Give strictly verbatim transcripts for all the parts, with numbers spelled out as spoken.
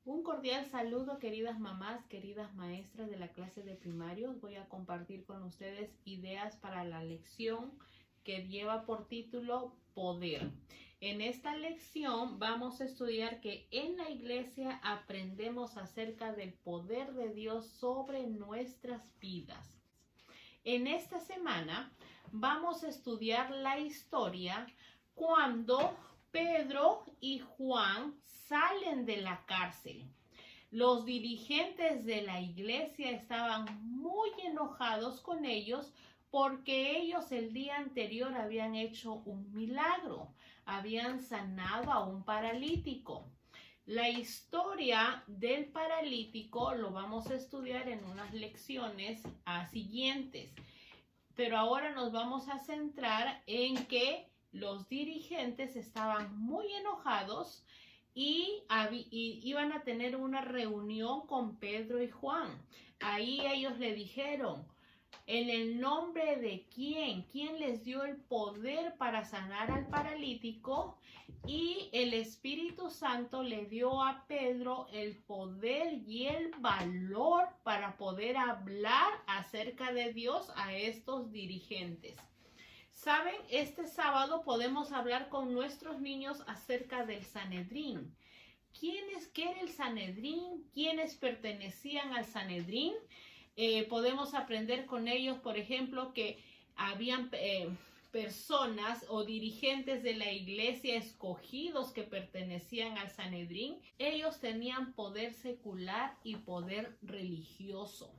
Un cordial saludo, queridas mamás, queridas maestras de la clase de primarios. Voy a compartir con ustedes ideas para la lección que lleva por título Poder. En esta lección vamos a estudiar que en la iglesia aprendemos acerca del poder de Dios sobre nuestras vidas. En esta semana vamos a estudiar la historia cuando Pedro y Juan salen de la cárcel. Los dirigentes de la iglesia estaban muy enojados con ellos porque ellos el día anterior habían hecho un milagro, habían sanado a un paralítico. La historia del paralítico lo vamos a estudiar en unas lecciones a siguientes, pero ahora nos vamos a centrar en que los dirigentes estaban muy enojados y, y iban a tener una reunión con Pedro y Juan. Ahí ellos le dijeron, ¿en el nombre de quién? ¿Quién les dio el poder para sanar al paralítico? Y el Espíritu Santo le dio a Pedro el poder y el valor para poder hablar acerca de Dios a estos dirigentes. ¿Saben? Este sábado podemos hablar con nuestros niños acerca del Sanedrín. ¿Quiénes qué era el Sanedrín? ¿Quiénes pertenecían al Sanedrín? Eh, podemos aprender con ellos, por ejemplo, que habían eh, personas o dirigentes de la iglesia escogidos que pertenecían al Sanedrín. Ellos tenían poder secular y poder religioso.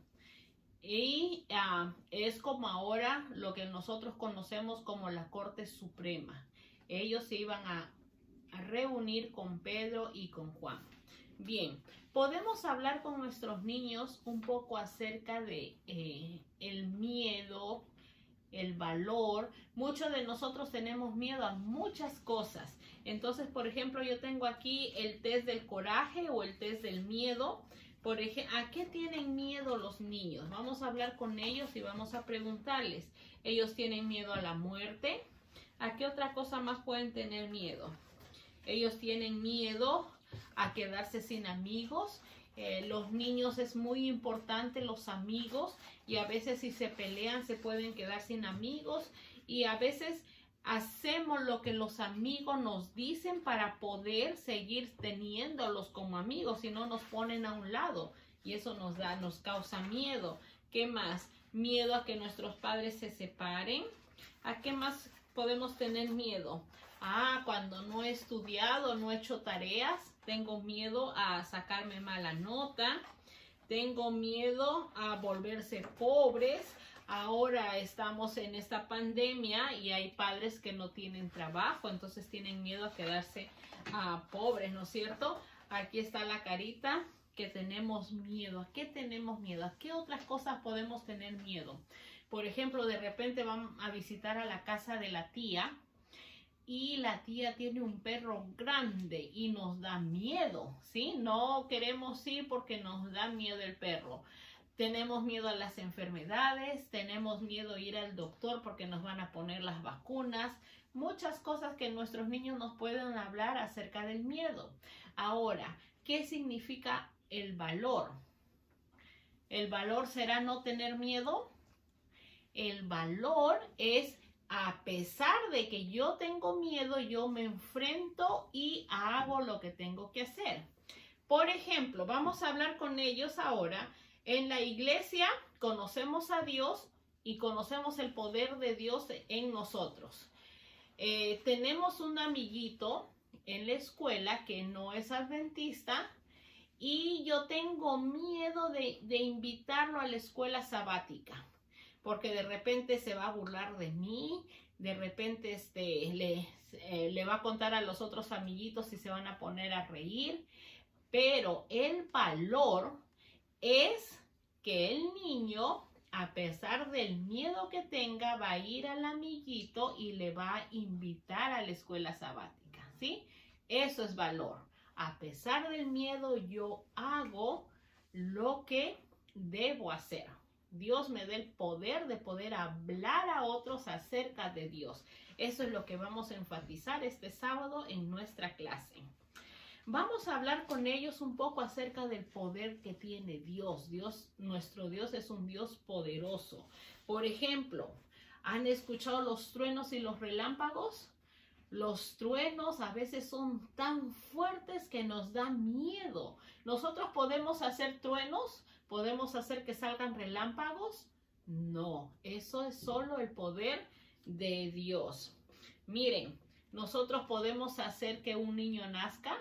Y uh, es como ahora lo que nosotros conocemos como la Corte Suprema. Ellos se iban a, a reunir con Pedro y con Juan. Bien, podemos hablar con nuestros niños un poco acerca de eh, el miedo, el valor. Muchos de nosotros tenemos miedo a muchas cosas. Entonces, por ejemplo, yo tengo aquí el test del coraje o el test del miedo. Por ejemplo, ¿a qué tienen miedo los niños? Vamos a hablar con ellos y vamos a preguntarles. Ellos tienen miedo a la muerte. ¿A qué otra cosa más pueden tener miedo? Ellos tienen miedo a quedarse sin amigos. Eh, los niños es muy importante los amigos y a veces si se pelean se pueden quedar sin amigos y a veces hacemos lo que los amigos nos dicen para poder seguir teniéndolos como amigos, si no nos ponen a un lado y eso nos da, nos causa miedo. ¿Qué más? Miedo a que nuestros padres se separen. ¿A qué más podemos tener miedo? Ah, cuando no he estudiado, no he hecho tareas, tengo miedo a sacarme mala nota, tengo miedo a volverse pobres. Ahora estamos en esta pandemia y hay padres que no tienen trabajo, entonces tienen miedo a quedarse uh, pobres, ¿no es cierto? Aquí está la carita que tenemos miedo. ¿A qué tenemos miedo? ¿A qué otras cosas podemos tener miedo? Por ejemplo, de repente vamos a visitar a la casa de la tía y la tía tiene un perro grande y nos da miedo, ¿sí? No queremos ir porque nos da miedo el perro. Tenemos miedo a las enfermedades, tenemos miedo a ir al doctor porque nos van a poner las vacunas. Muchas cosas que nuestros niños nos pueden hablar acerca del miedo. Ahora, ¿qué significa el valor? ¿El valor será no tener miedo? El valor es, a pesar de que yo tengo miedo, yo me enfrento y hago lo que tengo que hacer. Por ejemplo, vamos a hablar con ellos ahora. En la iglesia conocemos a Dios y conocemos el poder de Dios en nosotros. Eh, tenemos un amiguito en la escuela que no es adventista y yo tengo miedo de, de invitarlo a la escuela sabática porque de repente se va a burlar de mí, de repente este, le, eh, le va a contar a los otros amiguitos y se van a poner a reír, pero el valor es que el niño, a pesar del miedo que tenga, va a ir al amiguito y le va a invitar a la escuela sabática, ¿sí? Eso es valor. A pesar del miedo, yo hago lo que debo hacer. Dios me da el poder de poder hablar a otros acerca de Dios. Eso es lo que vamos a enfatizar este sábado en nuestra clase. Vamos a hablar con ellos un poco acerca del poder que tiene Dios. Dios, nuestro Dios es un Dios poderoso. Por ejemplo, ¿han escuchado los truenos y los relámpagos? Los truenos a veces son tan fuertes que nos dan miedo. ¿Nosotros podemos hacer truenos? ¿Podemos hacer que salgan relámpagos? No, eso es solo el poder de Dios. Miren, ¿nosotros podemos hacer que un niño nazca?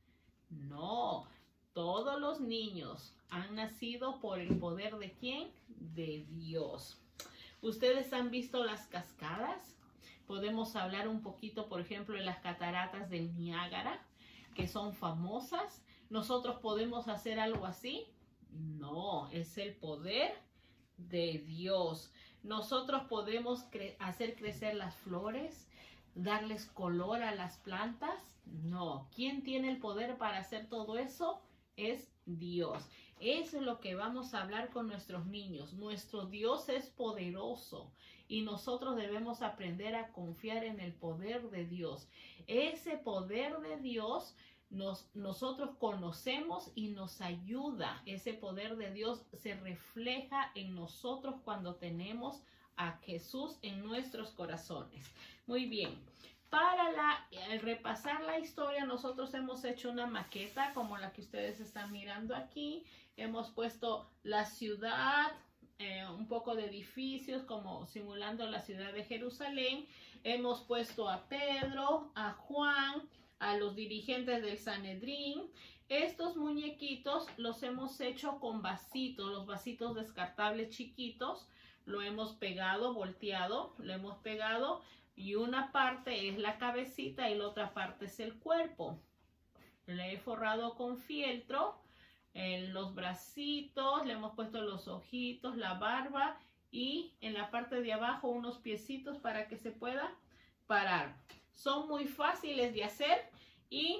No, todos los niños han nacido por el poder ¿de quién? De Dios. ¿Ustedes han visto las cascadas? Podemos hablar un poquito, por ejemplo, de las cataratas del Niágara, que son famosas. ¿Nosotros podemos hacer algo así? No, es el poder de Dios. Nosotros podemos cre- hacer crecer las flores, darles color a las plantas. No, ¿quién tiene el poder para hacer todo eso? Es Dios. Eso es lo que vamos a hablar con nuestros niños. Nuestro Dios es poderoso y nosotros debemos aprender a confiar en el poder de Dios. Ese poder de Dios nos, nosotros conocemos y nos ayuda. Ese poder de Dios se refleja en nosotros cuando tenemos a Jesús en nuestros corazones. Muy bien. Para la, el repasar la historia, nosotros hemos hecho una maqueta como la que ustedes están mirando aquí. Hemos puesto la ciudad, eh, un poco de edificios como simulando la ciudad de Jerusalén. Hemos puesto a Pedro, a Juan, a los dirigentes del Sanedrín. Estos muñequitos los hemos hecho con vasitos, los vasitos descartables chiquitos. Lo hemos pegado, volteado, lo hemos pegado. Y una parte es la cabecita y la otra parte es el cuerpo. Le he forrado con fieltro en los bracitos, le hemos puesto los ojitos, la barba y en la parte de abajo unos piecitos para que se pueda parar. Son muy fáciles de hacer y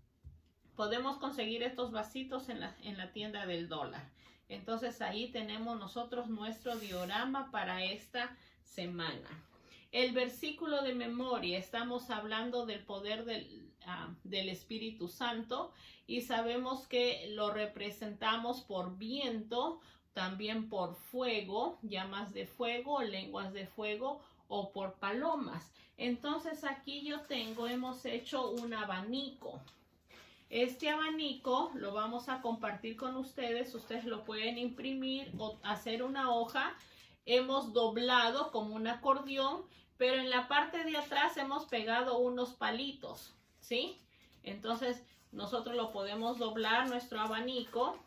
podemos conseguir estos vasitos en la, en la tienda del dólar. Entonces ahí tenemos nosotros nuestro diorama para esta semana. El versículo de memoria, estamos hablando del poder del, uh, del Espíritu Santo y sabemos que lo representamos por viento, también por fuego, llamas de fuego, lenguas de fuego o por palomas. Entonces aquí yo tengo, hemos hecho un abanico. Este abanico lo vamos a compartir con ustedes, ustedes lo pueden imprimir o hacer una hoja. Hemos doblado como un acordeón, pero en la parte de atrás hemos pegado unos palitos, ¿sí? Entonces nosotros lo podemos doblar nuestro abanico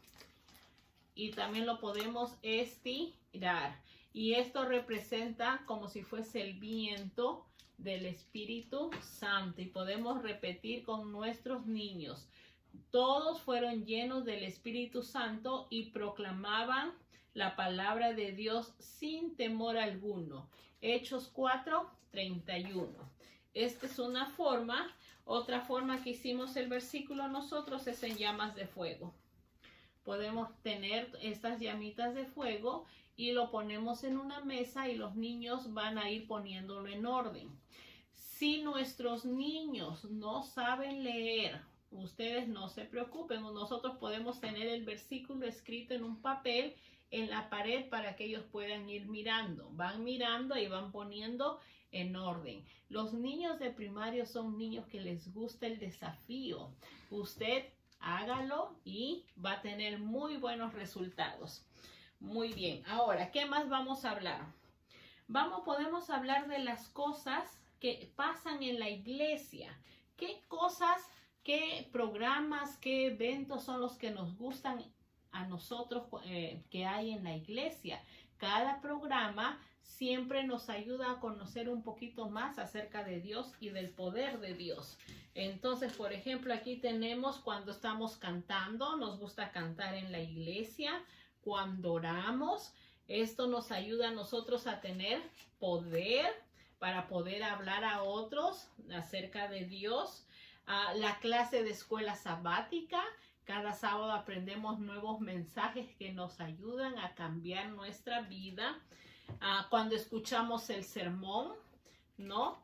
y también lo podemos estirar. Y esto representa como si fuese el viento del Espíritu Santo. Y podemos repetir con nuestros niños. Todos fueron llenos del Espíritu Santo y proclamaban la palabra de Dios sin temor alguno. Hechos cuatro, treinta y uno. Esta es una forma. Otra forma que hicimos el versículo nosotros es en llamas de fuego. Podemos tener estas llamitas de fuego y lo ponemos en una mesa y los niños van a ir poniéndolo en orden. Si nuestros niños no saben leer, ustedes no se preocupen. Nosotros podemos tener el versículo escrito en un papel en la pared para que ellos puedan ir mirando. Van mirando y van poniendo en orden. Los niños de primario son niños que les gusta el desafío. Usted hágalo y va a tener muy buenos resultados. Muy bien. Ahora, ¿qué más vamos a hablar? Vamos, podemos hablar de las cosas que pasan en la iglesia. ¿Qué cosas, qué programas, qué eventos son los que nos gustan a nosotros eh, que hay en la iglesia? Cada programa siempre nos ayuda a conocer un poquito más acerca de Dios y del poder de Dios. Entonces, por ejemplo, aquí tenemos cuando estamos cantando, nos gusta cantar en la iglesia, cuando oramos, esto nos ayuda a nosotros a tener poder para poder hablar a otros acerca de Dios. Uh, la clase de escuela sabática, cada sábado aprendemos nuevos mensajes que nos ayudan a cambiar nuestra vida. Uh, cuando escuchamos el sermón, ¿no?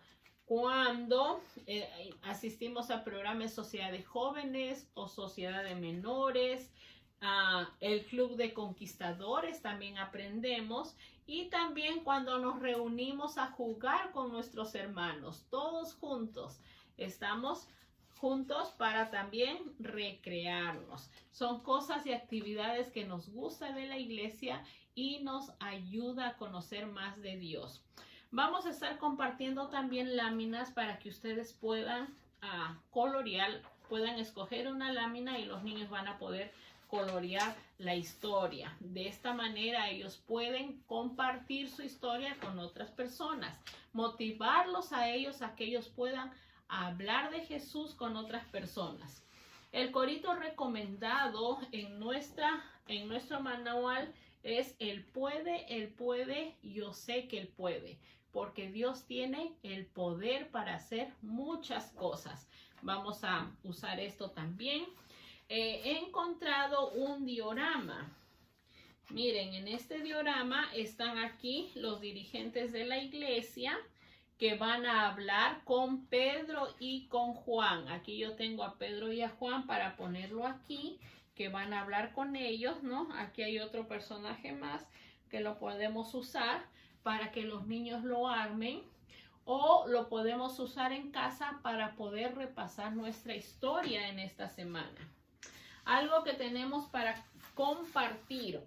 cuando eh, asistimos a programas de sociedad de jóvenes o sociedad de menores, uh, el club de conquistadores también aprendemos, y también cuando nos reunimos a jugar con nuestros hermanos, todos juntos, estamos juntos para también recrearnos. Son cosas y actividades que nos gusta de la iglesia y nos ayuda a conocer más de Dios. Vamos a estar compartiendo también láminas para que ustedes puedan uh, colorear, puedan escoger una lámina y los niños van a poder colorear la historia. De esta manera ellos pueden compartir su historia con otras personas, motivarlos a ellos a que ellos puedan hablar de Jesús con otras personas. El corito recomendado en, nuestra, en nuestro manual es Él puede, Él puede, yo sé que Él puede, porque Dios tiene el poder para hacer muchas cosas. Vamos a usar esto también. Eh, he encontrado un diorama. Miren, en este diorama están aquí los dirigentes de la iglesia que van a hablar con Pedro y con Juan. Aquí yo tengo a Pedro y a Juan para ponerlo aquí, que van a hablar con ellos, ¿no? Aquí hay otro personaje más que lo podemos usar para que los niños lo armen, o lo podemos usar en casa para poder repasar nuestra historia en esta semana. Algo que tenemos para compartir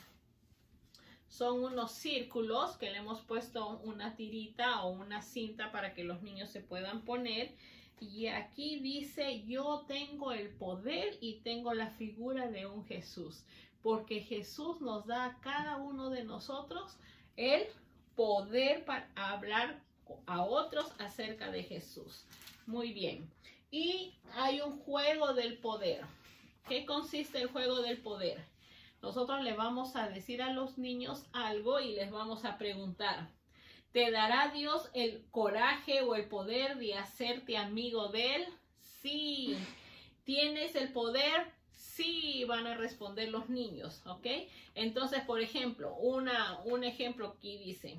son unos círculos que le hemos puesto una tirita o una cinta para que los niños se puedan poner. Y aquí dice, yo tengo el poder y tengo la figura de un Jesús. Porque Jesús nos da a cada uno de nosotros el poder para hablar a otros acerca de Jesús. Muy bien. Y hay un juego del poder. ¿Qué consiste el juego del poder? Nosotros le vamos a decir a los niños algo y les vamos a preguntar, ¿te dará Dios el coraje o el poder de hacerte amigo de Él? Sí. ¿Tienes el poder? Sí, van a responder los niños, ¿ok? Entonces, por ejemplo, una, un ejemplo aquí dice,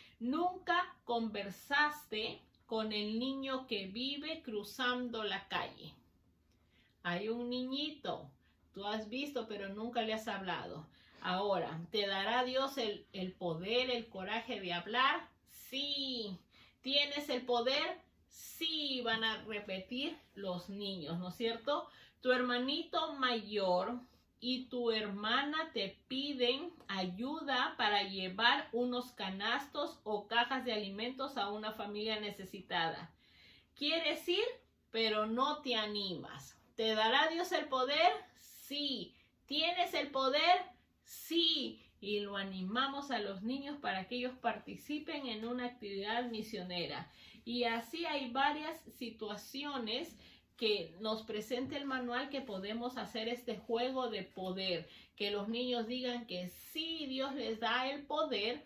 nunca conversaste con el niño que vive cruzando la calle. Hay un niñito, tú has visto, pero nunca le has hablado. Ahora, ¿te dará Dios el, el poder, el coraje de hablar? Sí. ¿Tienes el poder? Sí, van a repetir los niños, ¿no es cierto? Tu hermanito mayor y tu hermana te piden ayuda para llevar unos canastos o cajas de alimentos a una familia necesitada. ¿Quieres ir? Pero no te animas. ¿Te dará Dios el poder? Sí. ¿Tienes el poder? Sí. Y lo animamos a los niños para que ellos participen en una actividad misionera. Y así hay varias situaciones que nos presenta el manual que podemos hacer este juego de poder. Que los niños digan que sí, Dios les da el poder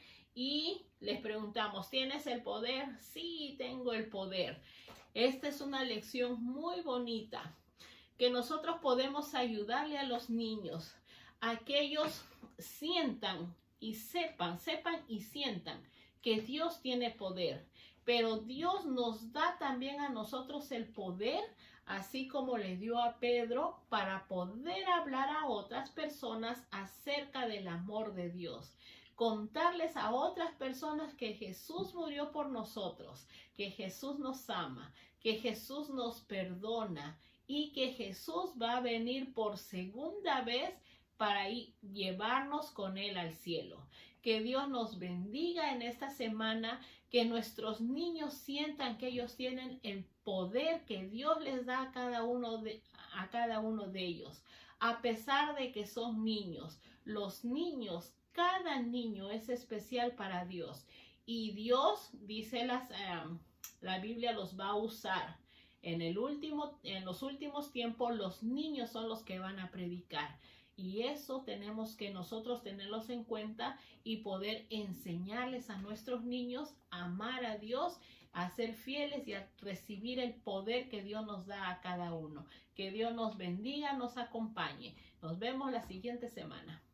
y les preguntamos, ¿tienes el poder? Sí, tengo el poder. Esta es una lección muy bonita que nosotros podemos ayudarle a los niños a que ellos sientan y sepan, sepan y sientan que Dios tiene poder. Pero Dios nos da también a nosotros el poder, así como le dio a Pedro, para poder hablar a otras personas acerca del amor de Dios. Contarles a otras personas que Jesús murió por nosotros, que Jesús nos ama, que Jesús nos perdona y que Jesús va a venir por segunda vez para ir, llevarnos con Él al cielo. Que Dios nos bendiga en esta semana, que nuestros niños sientan que ellos tienen el poder que Dios les da a cada uno de, a cada uno de ellos. A pesar de que son niños, los niños, cada niño es especial para Dios. Y Dios, dice las, um, la Biblia, los va a usar. En, el último, en los últimos tiempos, los niños son los que van a predicar. Y eso tenemos que nosotros tenerlos en cuenta y poder enseñarles a nuestros niños a amar a Dios, a ser fieles y a recibir el poder que Dios nos da a cada uno. Que Dios nos bendiga, nos acompañe. Nos vemos la siguiente semana.